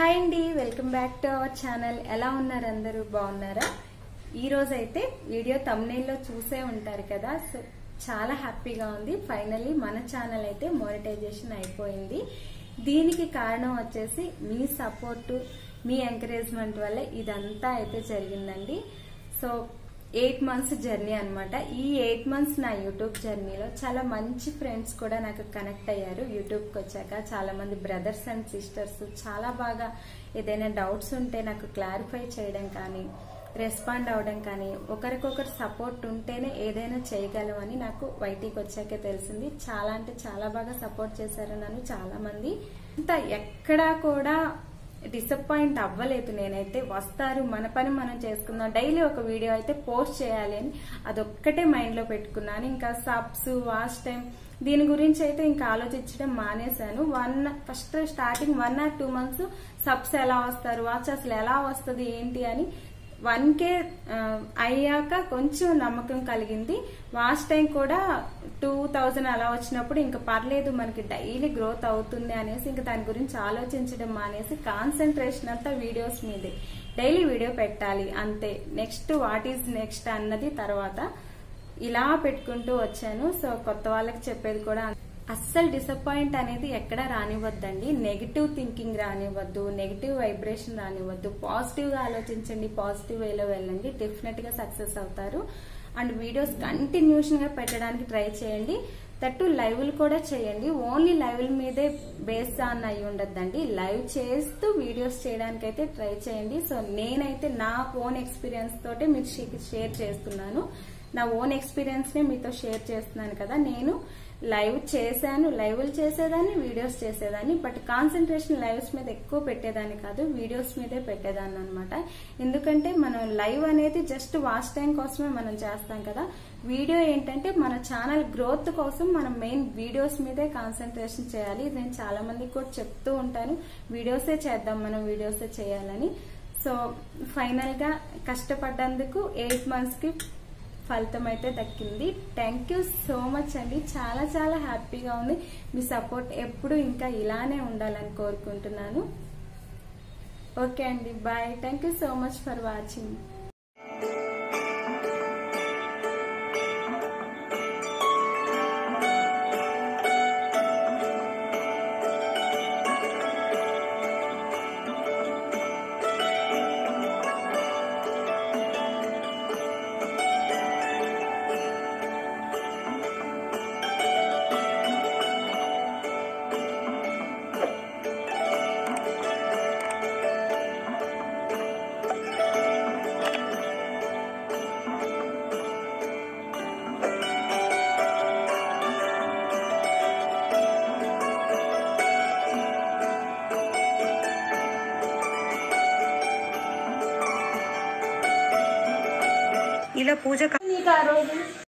Hi అండి, welcome back to our channel. ఎలా ఉన్నారు అందరూ? బాగున్నారా? ఈ రోజు అయితే వీడియో థంబ్నెయిల్ లో చూసే ఉంటారు కదా. సో చాలా హ్యాపీగా ఉంది. ఫైనల్లీ మన ఛానల్ అయితే మానిటైజేషన్ అయిపోయింది. దీనికి కారణం వచ్చేసి మీ సపోర్ట్, మీ ఎంకరేజ్మెంట్ వల్ల ఇదంతా అయితే జరిగిందండి. సో 8 months జర్నీ అన్నమాట. ఈ 8 months నా యూట్యూబ్ జర్నీలో చాలా మంచి ఫ్రెండ్స్ కూడా నాకు కనెక్ట్ అయ్యారు. యూట్యూబ్కి వచ్చాక చాలా మంది బ్రదర్స్ అండ్ సిస్టర్స్ చాలా బాగా ఏదైనా డౌట్స్ ఉంటే నాకు క్లారిఫై చేయడం కానీ, రెస్పాండ్ అవడం కానీ, ఒకరికొకరు సపోర్ట్ ఉంటేనే ఏదైనా చేయగలమని నాకు వైటీకి వచ్చాకే తెలిసింది. చాలా అంటే చాలా బాగా సపోర్ట్ చేశారు నన్ను చాలా మంది. ఇంత ఎక్కడా కూడా డిసప్పాయింట్ అవ్వలేదు. నేనైతే వస్తారు, మన పని మనం చేసుకుందాం, డైలీ ఒక వీడియో అయితే పోస్ట్ చేయాలి అని అదొక్కటే మైండ్ లో పెట్టుకున్నాను. ఇంకా సబ్స్, వాచ్ టైం దీని గురించి అయితే ఇంకా ఆలోచించడం మానేశాను. First starting 1 or 2 months subs ఎలా వస్తారు, వాచ్ అసలు ఎలా వస్తుంది ఏంటి అని 1K అయ్యాక కొంచెం నమ్మకం కలిగింది. వాచ్ టైం కూడా 2000 అలా వచ్చినప్పుడు ఇంకా పర్లేదు, మనకి డైలీ గ్రోత్ అవుతుంది అనేసి ఇంకా దాని గురించి ఆలోచించడం మానేసి కాన్సన్ట్రేషన్ అంతా వీడియోస్ మీదే. డైలీ వీడియో పెట్టాలి అంతే. నెక్స్ట్ వాట్ ఈజ్ నెక్స్ట్ అన్నది తర్వాత ఇలా పెట్టుకుంటూ వచ్చాను. సో కొత్త వాళ్ళకి చెప్పేది కూడా అస్సలు డిసప్పాయింట్ అనేది ఎక్కడా రానివ్వద్దండి. నెగిటివ్ థింకింగ్ రానివ్వద్దు, నెగిటివ్ వైబ్రేషన్ రానివ్వద్దు. పాజిటివ్ గా ఆలోచించండి, పాజిటివ్ వేలో వెళ్ళండి, డెఫినెట్ గా సక్సెస్ అవుతారు. అండ్ వీడియోస్ కంటిన్యూషన్ గా పెట్టడానికి ట్రై చేయండి. దట్టు లైవ్లు కూడా చేయండి. ఓన్లీ లైవ్ల మీదే బేస్ ఆన్ అయి ఉండద్దండి. లైవ్ చేస్తూ వీడియోస్ చేయడానికి అయితే ట్రై చేయండి. సో నేనైతే నా ఓన్ ఎక్స్పీరియన్స్ తోటే మీకు షేర్ చేస్తున్నాను. నా ఓన్ ఎక్స్పీరియన్స్ నే మీతో షేర్ చేస్తున్నాను కదా. నేను లైవ్ చేశాను, లైవ్లు చేసేదాన్ని, వీడియోస్ చేసేదాన్ని. బట్ కాన్సన్ట్రేషన్ లైవ్స్ మీద ఎక్కువ పెట్టేదాన్ని కాదు, వీడియోస్ మీదే పెట్టేదాన్ని అనమాట. ఎందుకంటే మనం లైవ్ అనేది జస్ట్ వాచ్ టైం కోసమే మనం చేస్తాం కదా. వీడియో ఏంటంటే మన ఛానల్ గ్రోత్ కోసం మనం మెయిన్ వీడియోస్ మీదే కాన్సన్ట్రేషన్ చేయాలి. నేను చాలా మందికి కూడా చెప్తూ ఉంటాను, వీడియోసే చేద్దాం, మనం వీడియోసే చేయాలని. సో ఫైనల్ గా కష్టపడ్డందుకు 8 months కి ఫలితం అయితే దక్కింది. థ్యాంక్ యూ సో మచ్ అండి. చాలా చాలా హ్యాపీగా ఉంది. మీ సపోర్ట్ ఎప్పుడు ఇంకా ఇలానే ఉండాలని కోరుకుంటున్నాను. ఓకే అండి, bye. Thank you so much for watching. ఇలా పూజ నీకు ఆ రోజు